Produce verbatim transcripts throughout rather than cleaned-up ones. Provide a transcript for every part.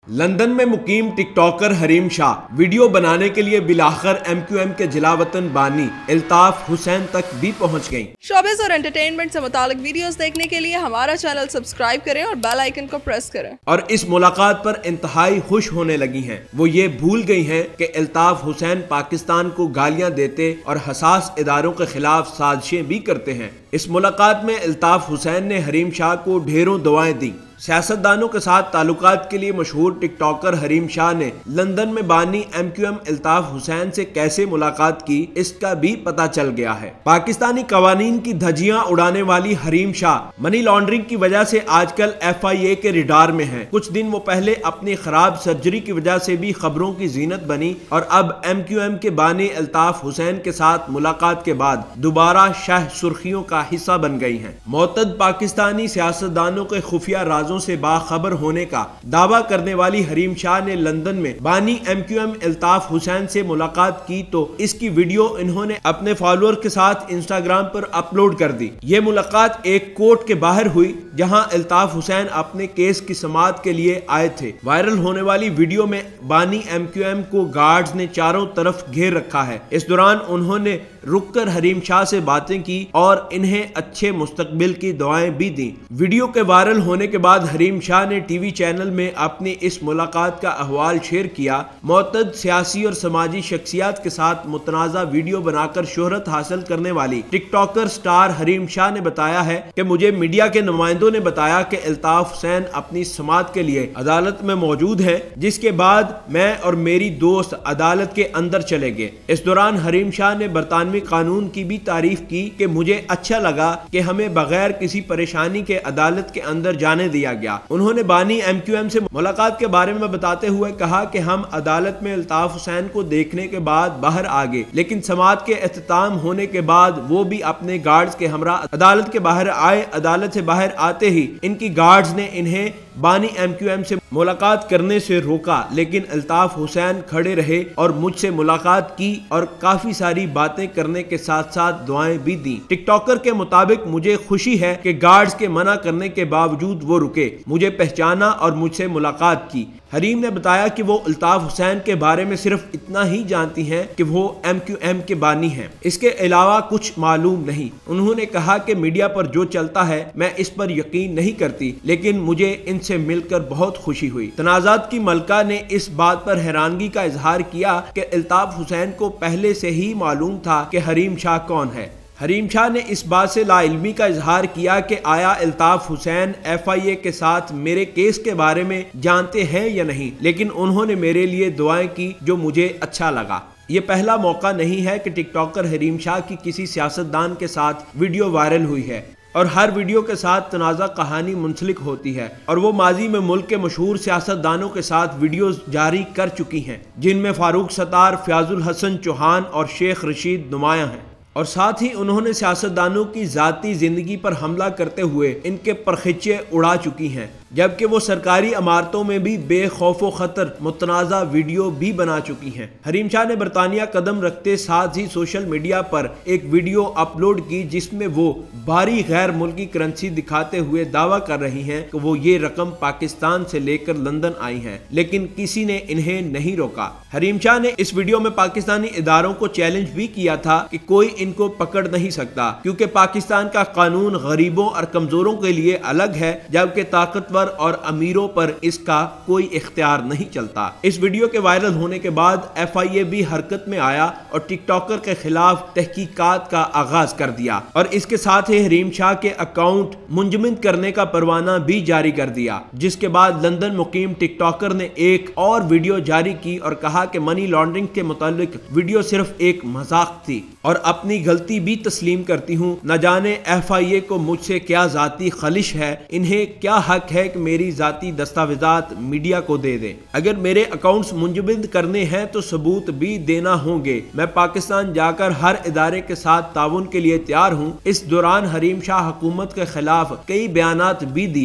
London में मुकीम TikToker Hareem Shah video बनाने के लिए बिलाखर एम क्यू एम के जिलावतन बानी अल्ताफ हुसैन तक भी पहुंच गईं। शोबिज़ और एंटरटेनमेंट से मुतालिक वीडियोस देखने के लिए हमारा चैनल सब्सक्राइब करें और बेल आइकन को प्रेस करें। और इस मुलाकात पर इंतहाई खुश होने लगी हैं। वो ये भूल गई हैं कि अल्ताफ हुसैन पाकिस्तान को गालियां देते और हसास इदारों के खिलाफ साजिशें भी करते हैं। इस मुलाकात में अल्ताफ हुसैन ने हरीम शाह को ढेरों दुआएं दी। सियासतदानों के साथ ताल्लुकात के लिए मशहूर टिकटॉकर हरीम शाह ने लंदन में बानी M Q M Altaf Hussain से कैसे मुलाकात की, इसका भी पता चल गया है। पाकिस्तानी कवानीन की धज्जियां उड़ाने वाली हरीम शाह मनी लॉन्ड्रिंग की वजह से आजकल एफ आई ए के रिडार में हैं। कुछ दिन वो पहले अपनी खराब सर्जरी की वजह से भी खबरों की जीनत बनी और अब एम क्यू एम के बानी अल्ताफ हुसैन के साथ मुलाकात के बाद दोबारा शाह सुर्खियों का हिस्सा बन गई हैं। मोतद पाकिस्तानी सियासतदानों के खुफिया राजों से बाखबर होने का दावा करने वाली हरीम शाह ने लंदन में बानी M Q M Altaf Hussain से मुलाकात की तो इसकी वीडियो इन्होंने अपने फॉलोअर के साथ इंस्टाग्राम पर अपलोड कर दी। ये मुलाकात एक कोर्ट के बाहर हुई जहां अल्ताफ हुसैन अपने केस की समाअत के लिए आए थे। वायरल होने वाली वीडियो में बानी एम क्यू एम को गार्ड्स ने चारों तरफ घेर रखा है। इस दौरान उन्होंने रुककर हरीम शाह से बातें की और इन्हें अच्छे मुस्तकबिल की दुआएं भी दी। वीडियो के वायरल होने के बाद हरीम शाह ने टीवी चैनल में अपनी इस मुलाकात का अहवाल शेयर किया। मोतद सियासी और समाजी शख्सियत के साथ मुतनाज़ा वीडियो बनाकर शोहरत हासिल करने वाली टिकटॉकर स्टार हरीम शाह ने बताया है कि मुझे मीडिया के नुमाइंदों ने बताया कि अल्ताफ हुसैन अपनी समाअत के लिए अदालत में मौजूद है, जिसके बाद मैं और मेरी दोस्त अदालत के अंदर चले गए। इस दौरान हरीम शाह ने बरतानवी कानून की भी तारीफ की कि मुझे अच्छा लगा कि हमें बगैर किसी परेशानी के अदालत के अंदर जाने दिया गया। उन्होंने बानी एम क्यू एम से मुलाकात के बारे में बताते हुए कहा कि हम अदालत में अल्ताफ हुसैन को देखने के बाद बाहर आ गए, लेकिन समाअत के इख्तिताम होने के बाद वो भी अपने गार्ड्स के हमरा अदालत के बाहर आए। अदालत से बाहर आते ही इनकी गार्ड्स ने इन्हें बानी एम क्यू एम से मुलाकात करने से रोका, लेकिन अल्ताफ हुसैन खड़े रहे और मुझसे मुलाकात की और काफी सारी बातें करने के साथ साथ दुआएं भी दी। टिकटॉकर के मुताबिक मुझे खुशी है कि गार्ड्स के मना करने के बावजूद वो रुके, मुझे पहचाना और मुझसे मुलाकात की। हरीम ने बताया कि वो अल्ताफ हुसैन के बारे में सिर्फ इतना ही जानती हैं कि वो एम क्यू एम के बानी हैं, इसके अलावा कुछ मालूम नहीं। उन्होंने कहा कि मीडिया पर जो चलता है मैं इस पर यकीन नहीं करती, लेकिन मुझे इनसे मिलकर बहुत खुशी हुई। तनाज़ात की मलका ने इस बात पर हैरानगी का इजहार किया कि अल्ताफ हुसैन को पहले से ही मालूम था कि हरीम शाह कौन है। हरीम शाह ने इस बात से लाइल्मी का इजहार किया कि आया Altaf Hussain F I A के साथ मेरे केस के बारे में जानते हैं या नहीं, लेकिन उन्होंने मेरे लिए दुआएं की जो मुझे अच्छा लगा। ये पहला मौका नहीं है कि टिकटॉकर हरीम शाह की किसी सियासतदान के साथ वीडियो वायरल हुई है और हर वीडियो के साथ तनाज़ा कहानी मुंसलिक होती है और वो माजी में मुल्क के मशहूर सियासतदानों के साथ वीडियोस जारी कर चुकी हैं, जिनमें फारूक सत्तार, फयाजुल हसन चौहान और शेख रशीद नुमाया हैं। और साथ ही उन्होंने सियासतदानों की जाती जिंदगी पर हमला करते हुए इनके परखिचे उड़ा चुकी हैं, जबकि वो सरकारी इमारतों में भी बेखौफो खतर मुतनाज़ा वीडियो भी बना चुकी हैं। हरीम शाह ने बरतानिया कदम रखते साथ ही सोशल मीडिया पर एक वीडियो अपलोड की जिसमें वो भारी गैर मुल्की करेंसी दिखाते हुए दावा कर रही हैं कि वो ये रकम पाकिस्तान से लेकर लंदन आई हैं, लेकिन किसी ने इन्हें नहीं रोका। हरीम शाह ने इस वीडियो में पाकिस्तानी इदारों को चैलेंज भी किया था कि कोई इनको पकड़ नहीं सकता, क्योंकि पाकिस्तान का कानून गरीबों और कमजोरों के लिए अलग है, जबकि ताकतवर और अमीरों पर इसका कोई इख्तियार नहीं चलता। इस वीडियो के वायरल होने के बाद एफ आई ए भी हरकत में आया और टिकटॉकर के खिलाफ तहकीकात का आगाज कर दिया और इसके साथ ही हरीम शाह के अकाउंट मुंजमद करने का परवाना भी जारी कर दिया, जिसके बाद लंदन मुकीम टिकटॉकर ने एक और वीडियो जारी की और कहा कि मनी लॉन्ड्रिंग के मुतालिक वीडियो सिर्फ एक मजाक थी और अपनी गलती भी तस्लीम करती हूँ। न जाने एफ आई ए को मुझसे क्या जाती खलिश है, इन्हें क्या हक है कि मेरी जाती दस्तावेजात मीडिया को दे दें। अगर मेरे अकाउंट्स मुंजमद करने हैं तो सबूत भी देना होंगे। मैं पाकिस्तान जाकर हर इदारे के साथ ताउन के लिए तैयार हूँ। इस दौरान हरीम शाह हुकूमत के खिलाफ कई बयानात भी दिए।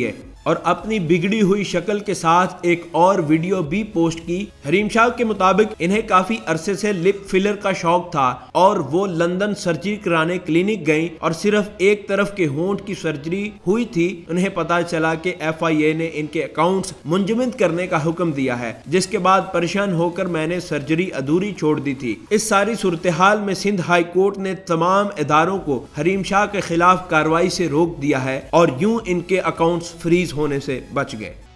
और अपनी बिगड़ी हुई शक्ल के साथ एक और वीडियो भी पोस्ट की। हरीम शाह के मुताबिक इन्हें काफी अरसे से लिप फिलर का शौक था और वो लंदन सर्जरी कराने क्लिनिक गईं और सिर्फ एक तरफ के होंठ की सर्जरी हुई थी। उन्हें पता चला कि एफ आई ए ने इनके अकाउंट्स मुंजमद करने का हुक्म दिया है, जिसके बाद परेशान होकर मैंने सर्जरी अधूरी छोड़ दी थी। इस सारी सूरत हाल में सिंध हाई कोर्ट ने तमाम इदारों को हरीम शाह के खिलाफ कार्रवाई से रोक दिया है और यूं इनके अकाउंट्स फ्रीज होने से बच गए।